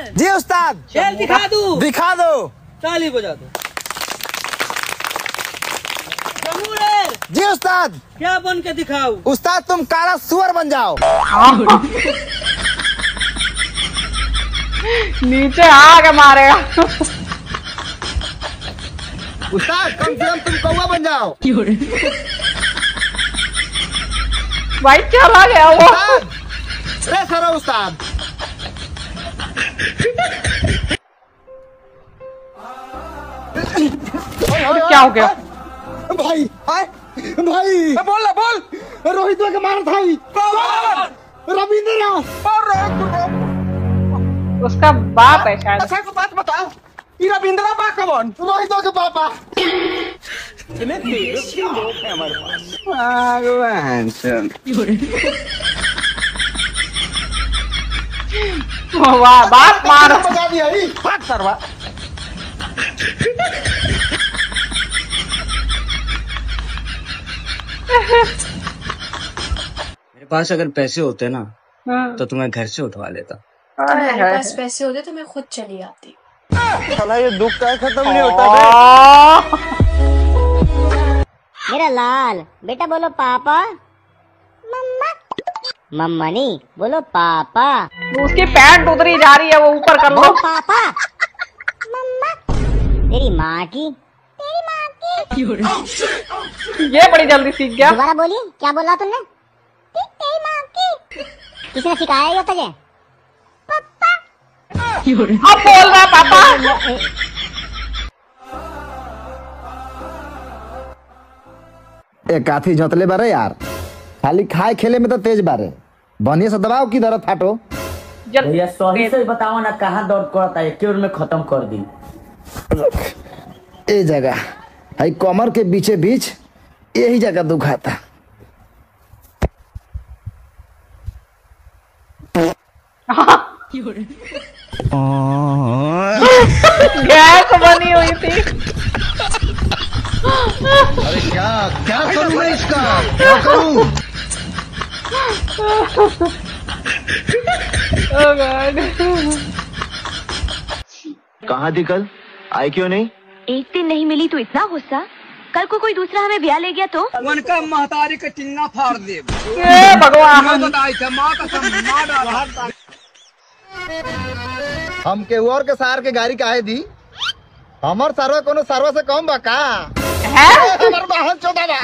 जी उस्ताद। खेल दिखा दूं? दिखा दो। ताली बजा दो। जी उस्ताद। क्या बन के दिखाऊं? उस्ताद तुम काला सुअर बन जाओ। नीचे आके मारेगा। उस्ताद कम से कम तुम कौवा बन जाओ। भाई चला गया वो। अरे सर उस्ताद। क्या हो गया भाई? भाई बोल ना बोल। रोहित के मारा था रविंद्र। उसका बाप है शायद। अच्छा को बात बताओ, रविंद्र बा कौन? रोहित के पापा। भगवान वाह बाप मार बजा दिया ही। बात करवा। मेरे पास अगर पैसे होते ना तो तुम्हें घर से उठवा लेता। तुम्हारे पास पैसे होते तो मैं खुद चली आती। साला ये दुख का खत्म नहीं होता मेरा लाल बेटा बोलो पापा। मम्मा। मम्मा नहीं बोलो पापा। उसकी पैंट उतरी जा रही है, वो ऊपर कर लो। पापा। मम्मा। तेरी माँ की। तेरी माँ की। ये बड़ी जल्दी सीख गया। दोबारा बोलिए, क्या बोला तुमने? तेरी माँ की। किसने सिखाया ये तुझे? पापा। अब बोल रहा पापा। एक काफी जोतले बारे यार, खाली खाए खेले में तो तेज बारे। बनिए से दबाओ की दर्द फाटो। भैया सही से बताओ ना, कहाँ दर्द करता है? क्यों में खत्म कर दी। ए जगह है कमर के बीचे बीच, यही जगह दुखाता। गैस बनी हुई थी। अरे क्या क्या करूं मैं इसका? क्या करूं? Oh God. कहाँ थी कल? आई क्यों नहीं? एक दिन नहीं मिली तो इतना गुस्सा, कल को कोई दूसरा हमें ब्याह ले गया तो? उनका महतारी का टिन्ना फाड़ दे। भगवान हम के और के सार के गाड़ी काहे दी? हमर सरवा कोनो सरवा से कम बा का? हमर बहन चोदा बा।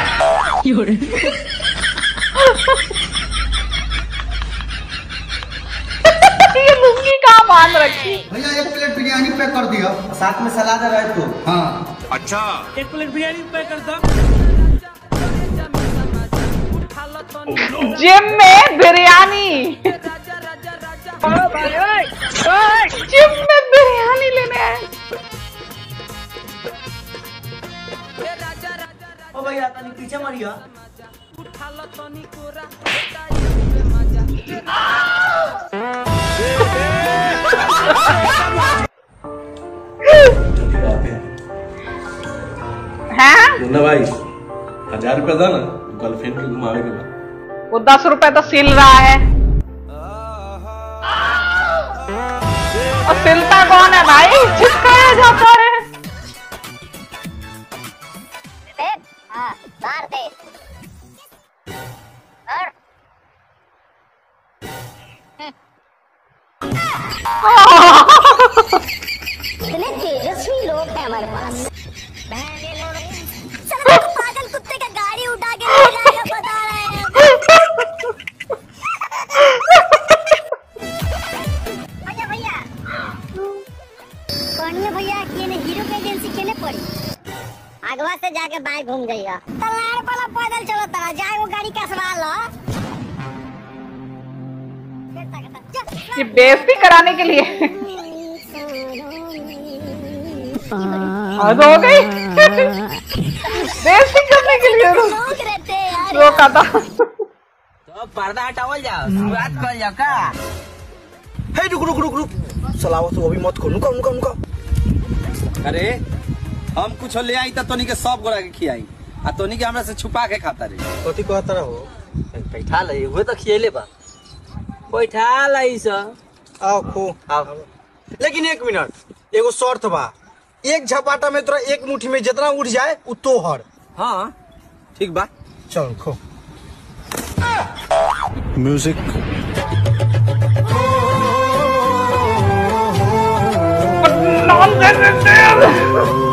ये लुंगी कहाँ बांध रखी? भैया एक प्लेट बिरयानी पैक कर दिया, साथ में सलाद है रात को। हाँ अच्छा, एक प्लेट बिरयानी पैक कर दो। जिम में बिरयानी। जिम में बिरयानी लेने आए। ओ भैया तनी पीछे मरिया। मुन्ना भाई 1000 रुपया था ना गर्लफ्रेंड के घुमावे के बाद। वो 10 रुपए तो सिल रहा है। और सिलता कौन है भाई? चिपकाया जाता है। बाहर दे। इतने तेजस्वी लोग हैं हमारे पास। पागल कुत्ते का गाड़ी उठा के ले जाएगा, बता रहे हैं। भैया कौनिया भैया केने हीरो के एजेंसी केने पड़ी? आगवा से जाके बाइक घूम जाइए। तलाड़ वाला पैदल चलो तला जाए, वो गाड़ी कसवा लो। ये बेइज्जती कराने के लिए। हद हो गई। बेइज्जती करने के लिए रोका था। तो पर्दा हटावल जाओ, बात कर जाओ का? हे रुक रुक रुक रुक, सलावत तो अभी मत खोल। नुका। अरे हम कुछ ले आई तोनी के सब गोरा के खियाई, आ तोनी के हमरा से छुपा के खाता रे। कथी कहत रहो? बैठा ले, हुए तो खियले बा। बैठा लाई सा। आओ खो। आओ। लेकिन 1 मिनट एगो शर्त बा, एक झपाटा में तोरा एक मुट्ठी में जितना उठ जाए उ तोहर। हाँ ठीक बा, चल खो म्यूजिक। नॉनसेंस